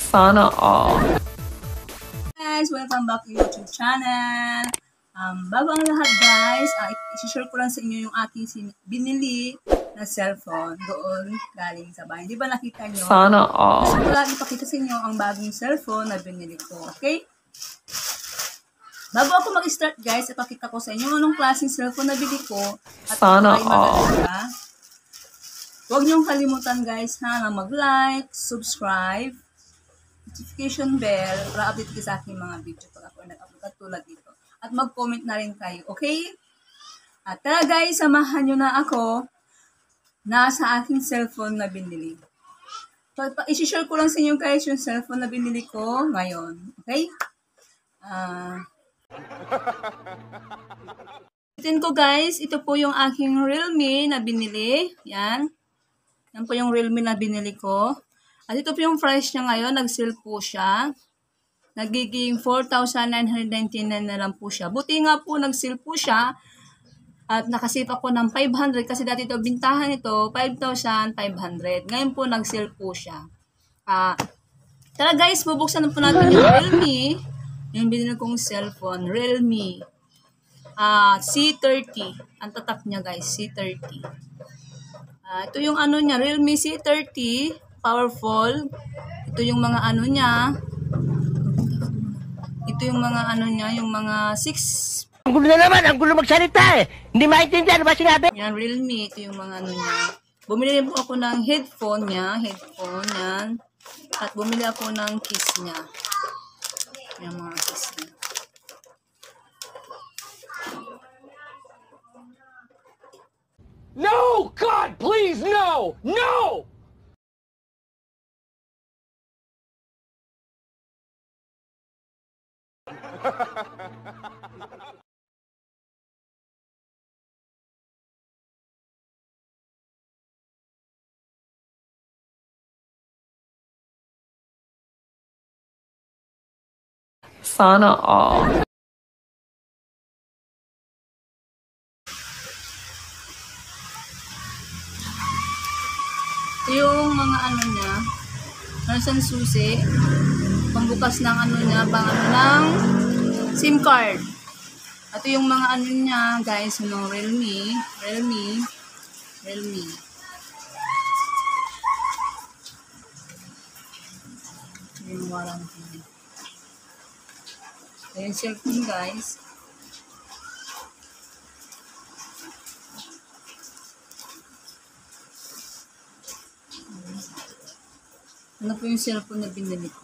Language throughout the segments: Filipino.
Sana all. Guys, welcome back to YouTube channel. Bago ang lahat guys, isi-share ko lang sa inyo yung aking binili na cellphone doon galing sa bahay. Di ba nakita nyo? Sana all. Gusto ko lang ipakita sa inyo ang bagong cellphone na binili ko. Okay? Bago ako mag-start guys, ipakita ko sa inyo anong klaseng cellphone na bili ko. At Sana ay maganda. Huwag niyong kalimutan guys na mag-like, subscribe, notification bell para update kayo sa aking mga video pag ako nag-upload tulad dito. At mag-comment na rin kayo, okay? At tara guys, samahan nyo na ako na sa aking cellphone na binili. So, isi-share ko lang sa inyo guys yung cellphone na binili ko ngayon, okay? Itin ko guys, ito po yung aking Realme na binili. Yan. Yan po yung Realme na binili ko. At ito po yung price niya ngayon. Nag-sale po siya. Nagiging 4,999 na lang po siya. Buti nga po nag-sale po siya. At nakasave ako ng 500 kasi dati ito bintahan ito 5,500. Ngayon po nag-sale po siya. Tara guys, bubuksan na po natin yung Realme. Yung binili kong cellphone. Realme C30. Ang tatak niya guys, C30. Ito yung ano niya, Realme C30. Powerful. Ito yung mga ano niya. Ito yung mga ano niya, yung mga 6. Ang gulo na naman, ang gulo magsalita eh. Hindi maintindihan ba sinabi? Yan, Realme. Ito yung mga ano niya. Bumili rin po ako ng headphone niya. Headphone, yan. At bumili ako ng case niya. Yung mga case niya. No! God, please, no! No! Sana all. Ito yung mga ano niya. Nasaan susi. Pangbukas ng ano niya. Pang ano ng SIM card. Ito yung mga ano niya guys. Yung Realme. Ito yung warranty. Ito yung cellphone guys. Ano po yung cellphone na binili ko?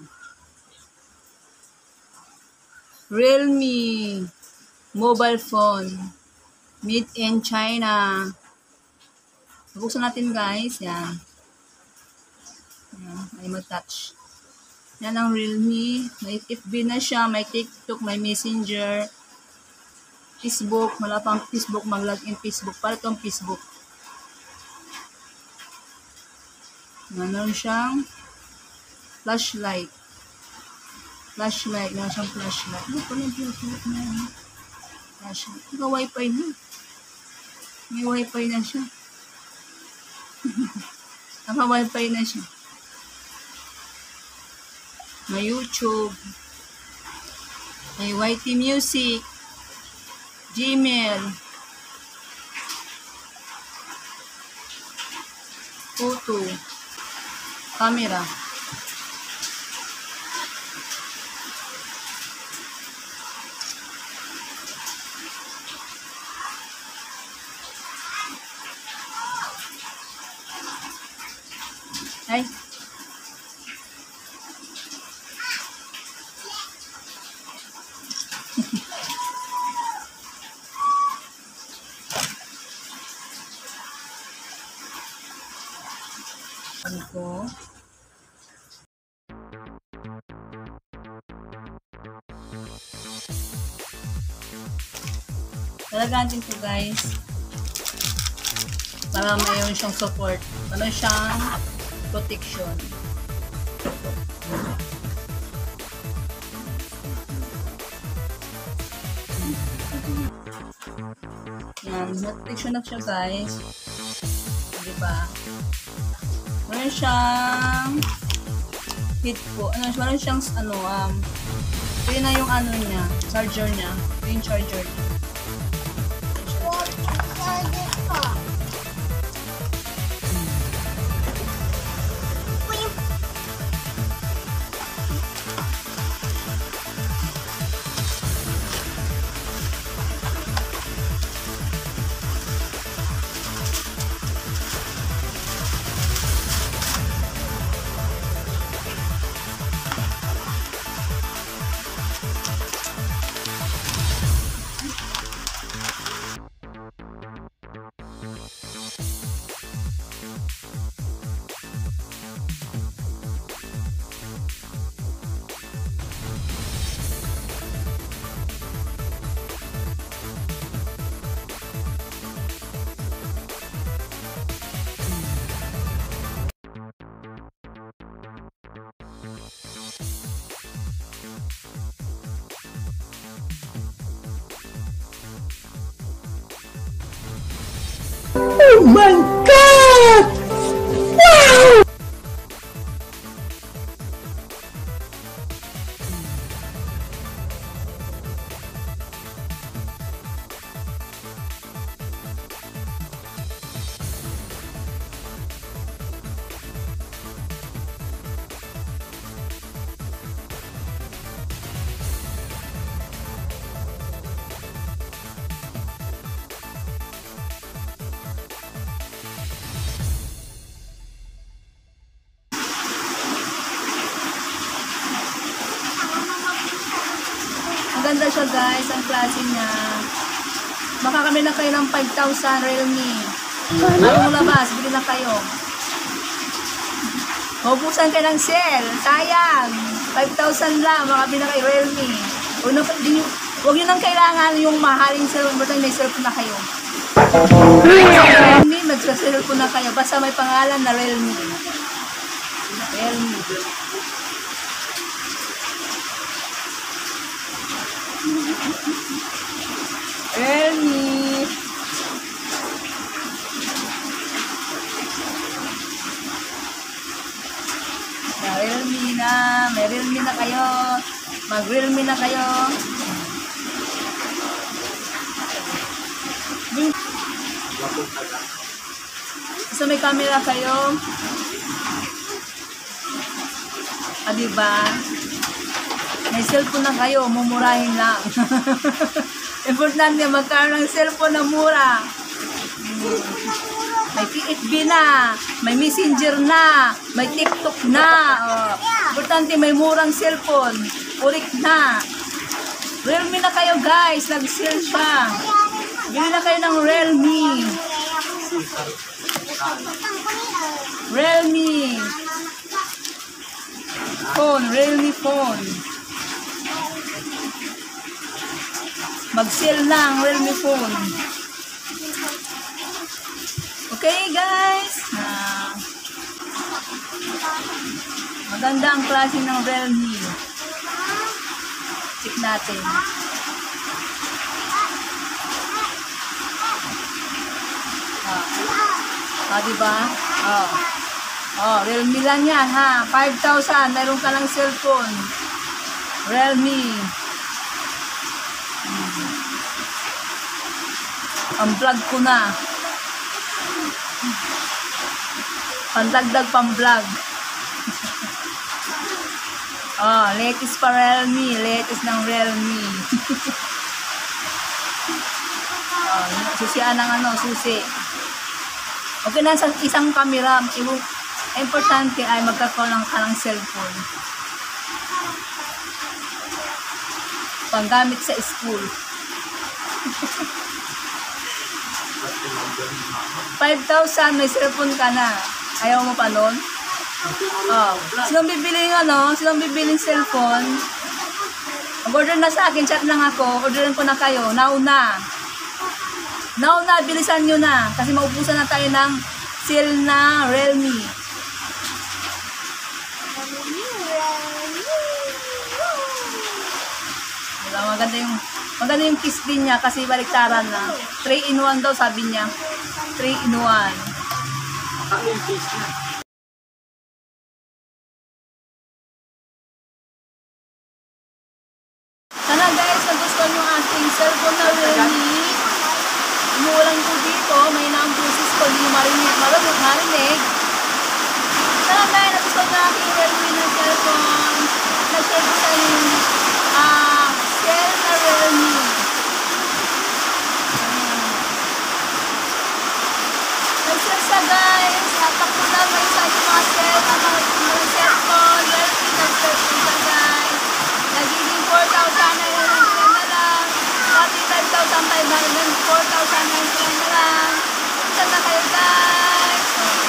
Realme mobile phone made in China. Buksan natin guys. Yan. Yan. Ay mag-touch. Yan ang Realme. May FB na siya. May TikTok. May Messenger. Facebook. Wala pang Facebook. Mag-login Facebook. Para itong Facebook. Meron siyang flashlight. Meron siyang flashlight. Ano pa na flashlight na yan? Flashlight. Ito wifi na. May wifi na siya. Naka-wifi na siya. May YouTube. May YT Music. Gmail. Photo. Camera. Ay. Ano ko? Talagaan din po guys. Para mayroon siyang support. Ano siyang protection. Yan, protection na siya guys. Diba? Meron siyang Heat po. Meron siyang, yun na yung niya, charger niya. Ito yung charger niya. Oh my God! Wow! Maganda siya guys, ang klase niya. Makakamit na kayo ng 5,000 Realme. Bago labas, bili na kayo. Mabusan kayo ng sale. Sayang. 5,000 lang, makabili na kayo Realme. Huwag nyo nang kailangan yung mahaling cellphone. Basta may cellphone na kayo. Realme, magsa-cellphone na kayo. Basta may pangalan na Realme. Realme. Realme. Realme na. May Realme na kayo. Mag-Realme na kayo. So may camera kayo. Diba? May cellphone na kayo, mumurahin lang. Importante, magkaroon ng cellphone na mura. May PFB na, may Messenger na, may TikTok na. Importante, may murang cellphone. Urik na. Realme na kayo guys, nag-sale siya. Bili na kayo ng Realme. Realme. Phone, Realme phone. Mag-sale lang, Realme phone. Okay, guys. Maganda ang klase ng Realme. Check natin. Diba? Realme lang yan, ha? 5,000. Meron ka ng cellphone. Realme. Pang-vlog ko na. Pandagdag pang-vlog. Latest pa Realme. Latest ng Realme. Susian ng susi. Okay na sa isang camera. Importante ay magkakaroon ka ng cellphone. Panggamit sa school. 5,000, may cellphone ka na. Ayaw mo pa nun? Sinong bibiling sinong bibiling cellphone? Mag-order na sa akin, chat lang ako. Orderin ko na kayo. Now na, bilisan nyo na. Kasi maubusan na tayo ng sale na Realme. Maganda yung kiss din niya kasi baliktaran na. 3-in-1 daw sabi niya. 3-in-1. marinig. Sana guys, nagustuhan niyo aking Realme na cellphone. Nag-share ko sa inyo yung cell na Realme. Nag-share siya guys. Takbo lang kayo sa inyong mga cell, mga cellphone. Realme, nag-share ko siya guys. Nagiging 4,000 na yun ang trend na lang. Pati 5,500, 4,000 ang trend na lang. Punta na kayo guys.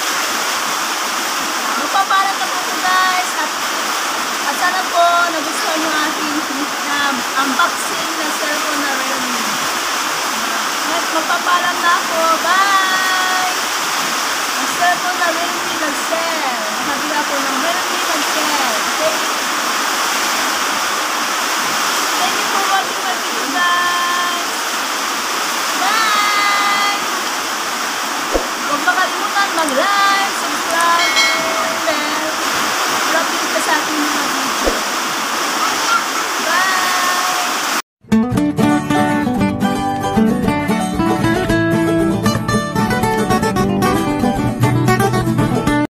Magpapalat na po ko guys. At sana po nagustuhan yung aking unboxing na cellphone na Realme. Magpapalat na ako. Bye! Ang cellphone na Realme nag-sell. Nakabila po ng Realme nag-sell. Okay? Thank you for watching my video guys. Bye! Huwag makalimutan mag-like.